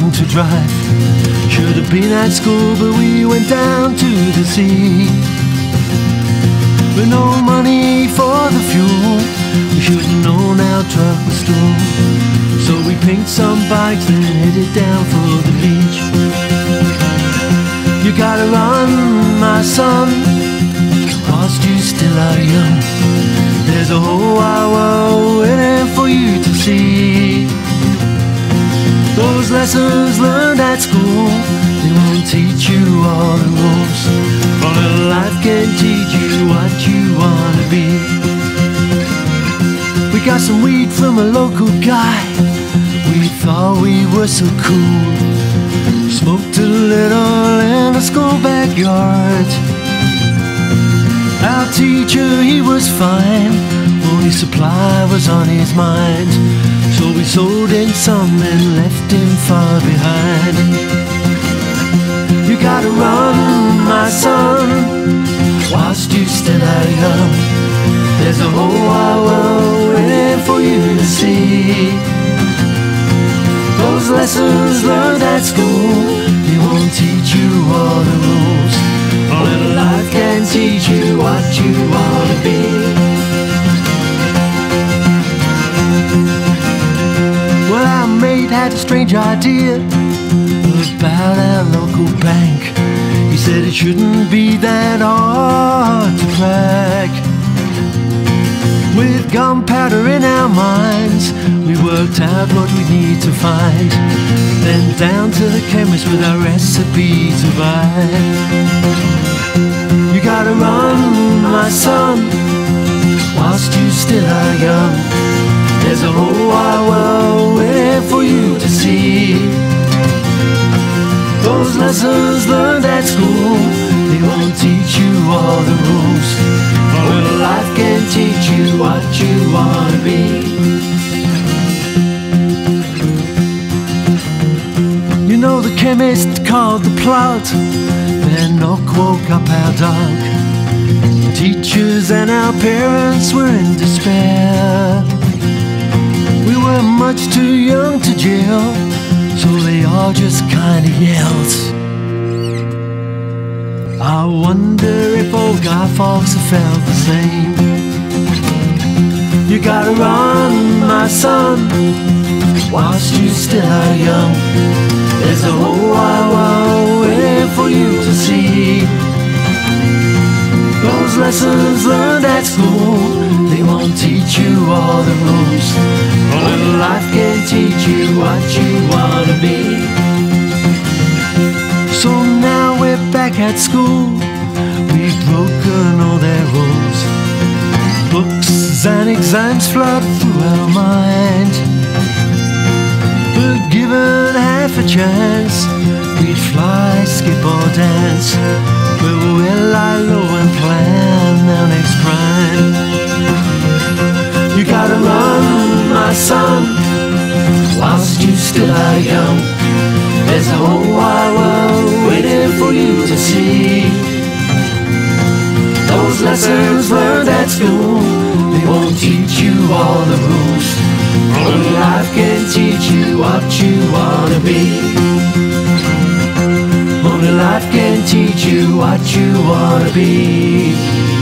young to drive. Should have been at school, but we went down to the sea. With no money for the fuel, we should have known our truck was stalled. So we pinked some bikes and headed down for the beach. You gotta run, my son, whilst you still are young. There's a whole wide world waiting for you to see. Those lessons learned at school, they won't teach you all the rules. But life can teach you what you wanna be. We got some weed from a local guy. We thought we were so cool. Smoked a little in a school backyard. Our teacher, he was fine. Only supply was on his mind. So we sold him some and left him far behind. You gotta run, my son, whilst you still are young. There's a whole wide world waiting for you to see. Those lessons learned at school, they won't teach you all the rules. Only life can teach you what you wanna be. Well, our mate had a strange idea about our local bank. He said it shouldn't be that hard to crack. With gunpowder in our minds, we worked out what we need to find. Then down to the chemist with our recipe to buy. You gotta run, my son, whilst you still are young. There's a whole wide world waiting for you to see. Those lessons learned at school, they won't teach you all the rules. But life can teach you what you wanna be. You know the chemist called the plot. Their knock woke up our dog. Teachers and our parents were in despair. We were much too young to jail, so they all just kinda yelled. I wonder if old Guy Fawkes felt the same. You gotta run, my son, whilst you still are young. There's a whole wide world waiting for you to see. Those lessons learned at school, they won't teach you all the rules. But life can teach you what you wanna be. So now we're back at school. We've broken all their rules. Books and exams flood through our mind. But given half a chance, we'd fly, skip or dance. But we'll lie low and plan our next crime. You gotta run, my son, whilst you still are young. There's a whole wide world waiting for you to see. Those lessons learned at school, they won't teach you all the rules. Only life can teach you what you wanna be. Only life can teach you what you wanna be.